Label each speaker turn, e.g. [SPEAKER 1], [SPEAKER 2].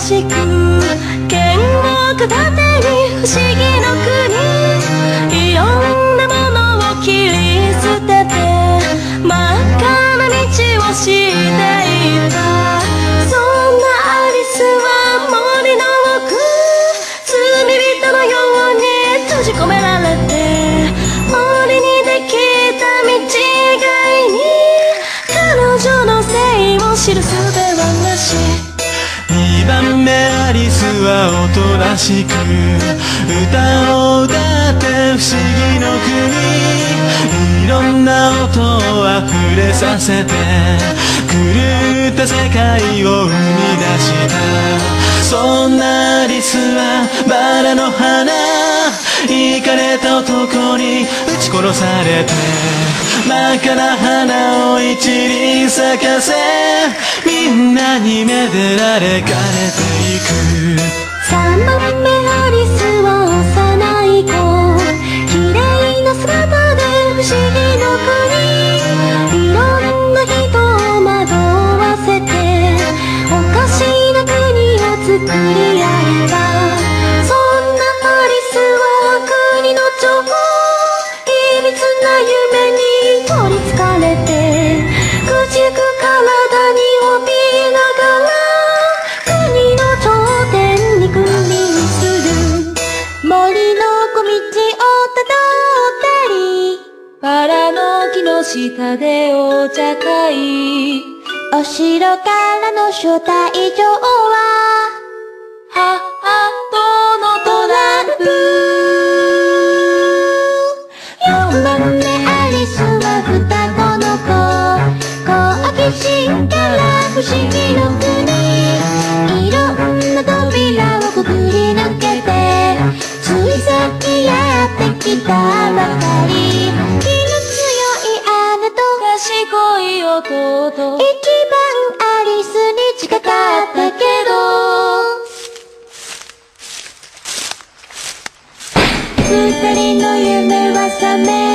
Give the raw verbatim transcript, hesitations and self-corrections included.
[SPEAKER 1] しく剣を片手に不思議の国、いろんなものを切り捨てて真っ赤な道をしていた。そんなアリスは森の奥、罪人のように閉じ込められて、森にできた道がいに彼女のせいを知る術はなし。
[SPEAKER 2] にばんめアリスはおとなしく歌を歌って不思議の国、いろんな音をあふれさせて狂った世界を生み出した。そんなアリスはバラの花、イカれた男に撃ち殺されて真っ赤な花を一輪咲かせ、みんなにめでられかれていく。
[SPEAKER 1] さんばんめアリスは幼い子、綺麗な姿で不思議の国、いろんな人を惑わせておかしな国を作り上げた。そんなアリスは国の女王、いびつな夢に取りつかれて朽ちゆく体に怯えながら国の頂点に君臨する。森の小道をたどったり、バラの木の下でお茶会、お城からの招待状はハートのトランプ。よんばんめアリスは双子の子、好奇心から不思議の国、いろんな扉をくぐり抜けてついさっきやってきたばかり。気の強い姉と賢い弟、一番アリスに近かったけど二人の夢は覚め